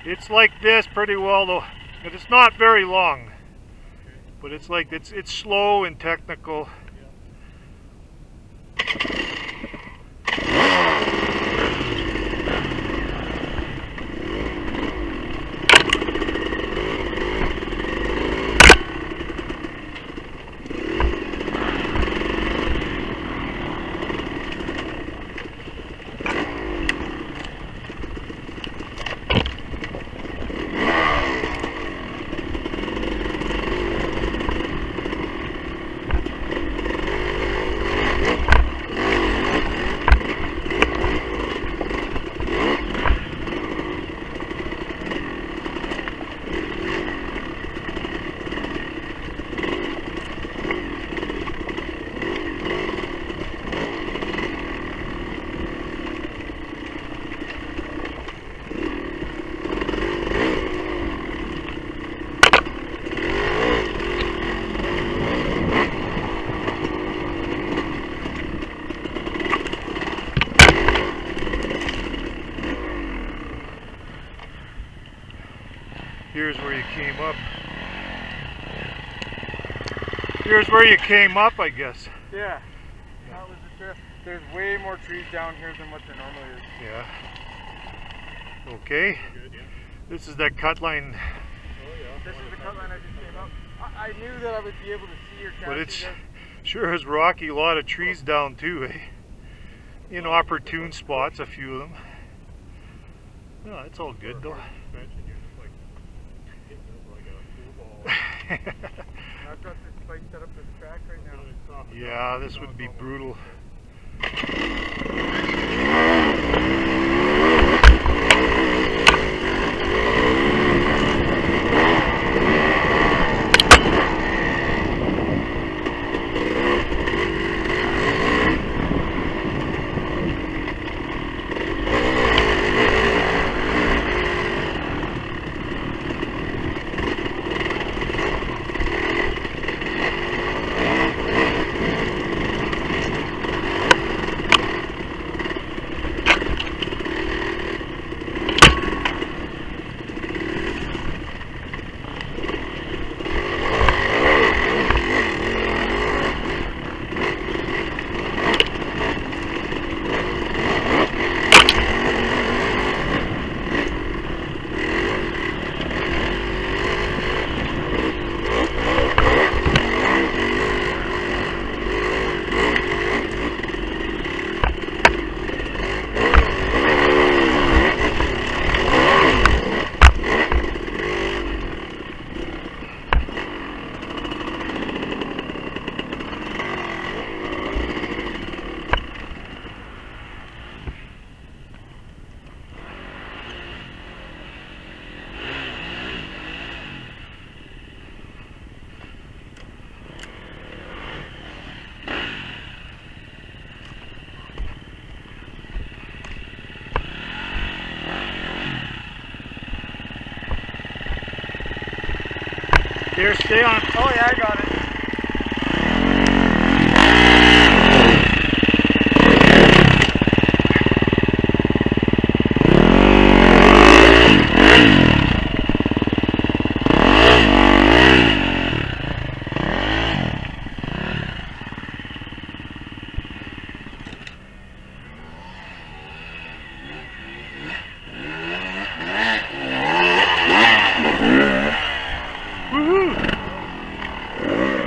It's like this pretty well though, but it's not very long. But it's like it's slow and technical. Here's where you came up. Here's where you came up, I guess. Yeah, that was the trip. There's way more trees down here than what there normally is. Yeah. Okay. Good, yeah. This is that cut line. Oh yeah. This is the cut line I just came up. I knew that I would be able to see your But it's this. sure is rocky. A lot of trees down too, eh? Inopportune spots, a few of them. No, it's all good though. I've got this bike set up this track right now. Yeah, this would be brutal. Here, stay on. Oh yeah, I got it. Woohoo!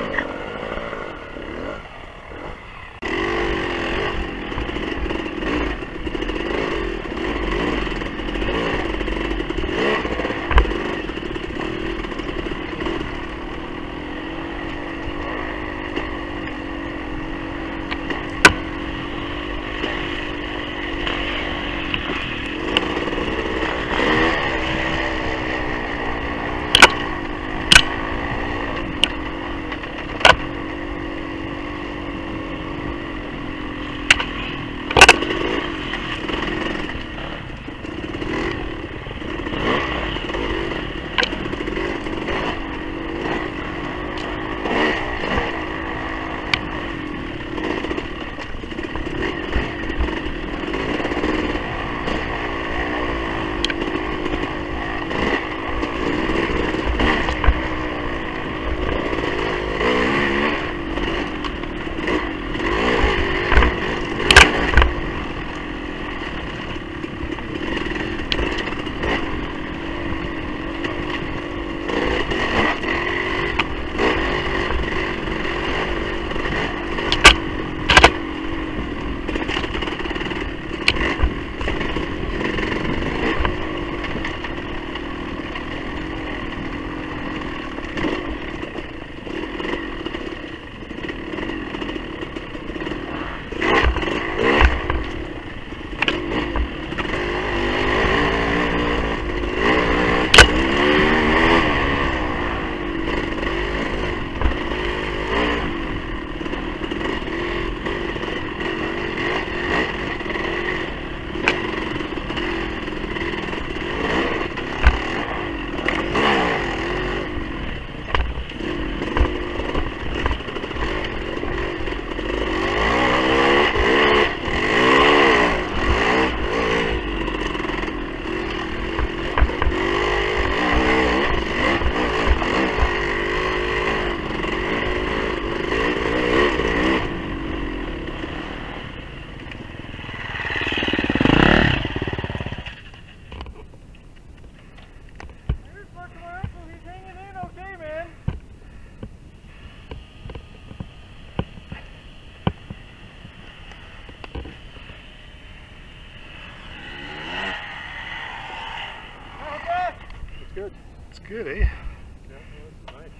Good, eh? Yeah, that's nice.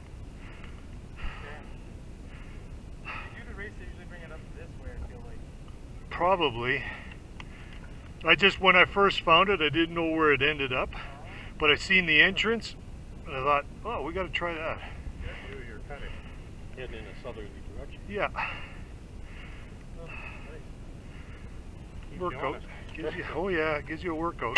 They do the race, they usually bring it up this way, I feel like. Probably. When I first found it, I didn't know where it ended up, but I seen the entrance, and I thought, oh, we got to try that. Yeah, you're kind of heading in a southerly direction. Yeah. Oh, nice. Keep Workout. going. Gives you, oh yeah, it gives you a workout.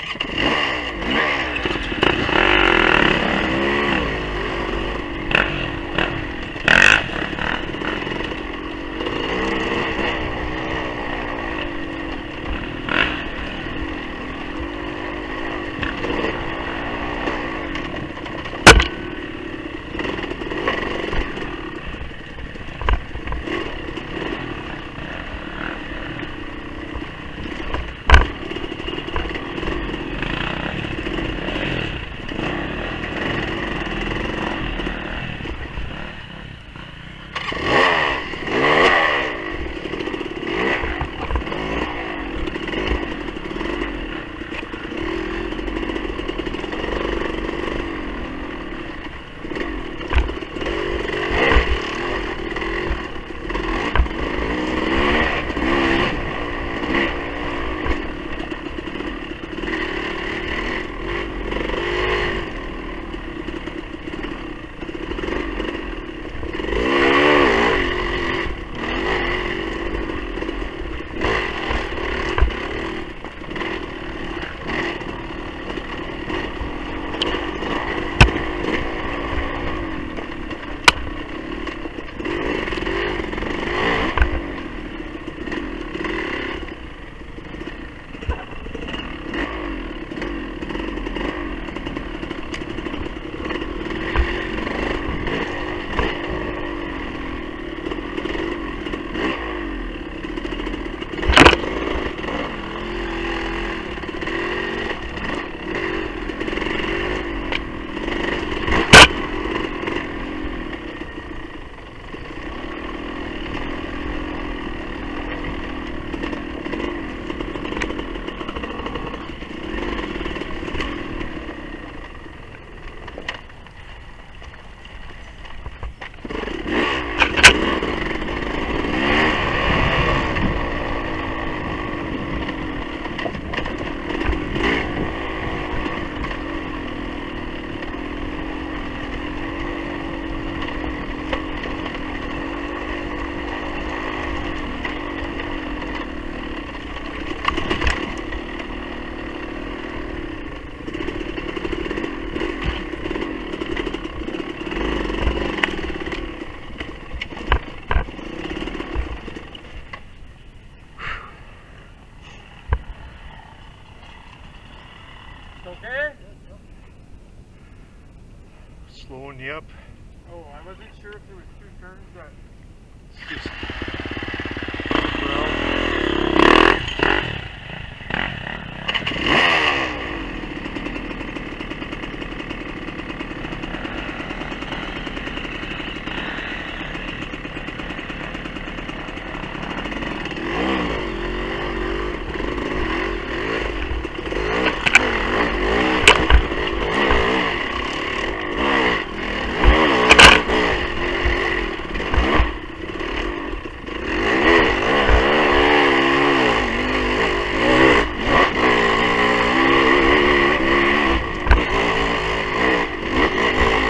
Okay? Slowing you up. Oh, I wasn't sure if there was two turns that... It's just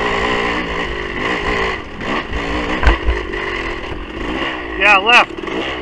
yeah, left.